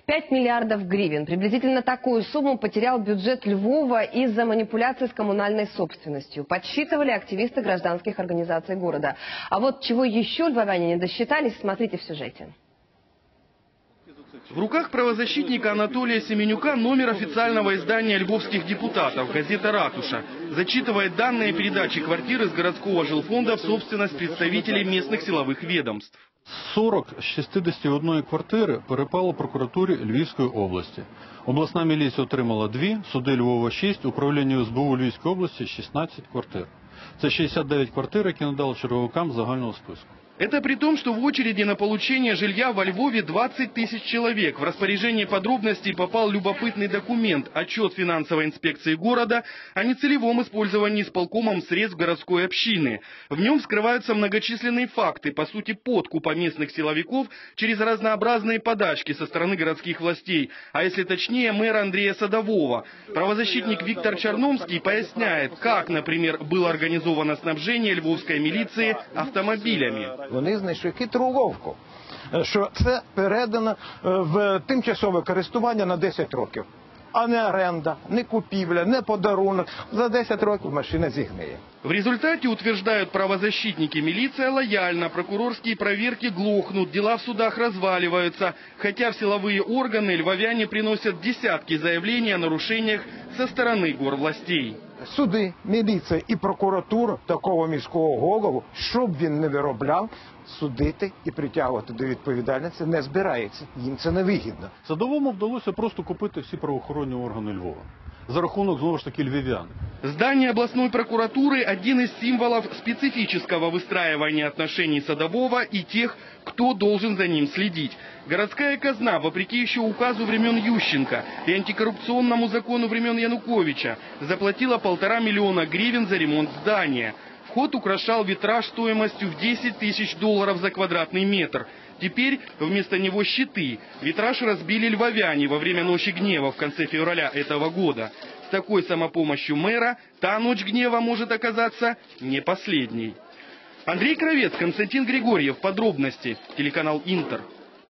5 миллиардов гривен. Приблизительно такую сумму потерял бюджет Львова из-за манипуляций с коммунальной собственностью. Подсчитывали активисты гражданских организаций города. А вот чего еще львовяне не досчитались, смотрите в сюжете. В руках правозащитника Анатолия Семенюка номер официального издания львовских депутатов, газета «Ратуша». Зачитывает данные передачи квартир из городского жилфонда в собственность представителей местных силовых ведомств. 40 з 61 квартири перепало прокуратурі Львівської області. Обласна міліція отримала 2, суди Львова 6, управління СБУ Львівської області 16 квартир. Це 69 квартир, які надали черговикам загального списку. Это при том, что в очереди на получение жилья во Львове 20 тысяч человек. В распоряжение подробностей попал любопытный документ – отчет финансовой инспекции города о нецелевом использовании исполкомом средств городской общины. В нем скрываются многочисленные факты, по сути, подкупа местных силовиков через разнообразные подачки со стороны городских властей, а если точнее, мэра Андрея Садового. Правозащитник Виктор Черномский поясняет, как, например, было организовано снабжение львовской милиции автомобилями. Вони знайшли хитру уловку, що це передано в тимчасове користування на 10 років. А не оренда, не купівля, не подарунок. За 10 років машина зігниє. В результате, утверждают правозащитники, милиция лояльна, прокурорские проверки глохнут, дела в судах разваливаются, хотя в силовые органы львовяне приносят десятки заявлений о нарушениях со стороны горвластей. Суди, міліція і прокуратура такого міського голову, щоб він не виробляв, судити і притягувати до відповідальності не збирається. Їм це не вигідно. Садовому вдалося просто купити всі правоохоронні органи Львова. За рахунок, знову ж таки, львів'ян. Здание областной прокуратуры – один из символов специфического выстраивания отношений Садового и тех, кто должен за ним следить. Городская казна, вопреки еще указу времен Ющенко и антикоррупционному закону времен Януковича, заплатила 1,5 миллиона гривен за ремонт здания. Вход украшал витраж стоимостью в 10 тысяч долларов за квадратный метр. Теперь вместо него щиты. Витраж разбили львовяне во время Ночи гнева в конце февраля этого года. С такой самопомощью мэра та Ночь гнева может оказаться не последней. Андрей Кравец, Константин Григорьев. Подробности. Телеканал Интер.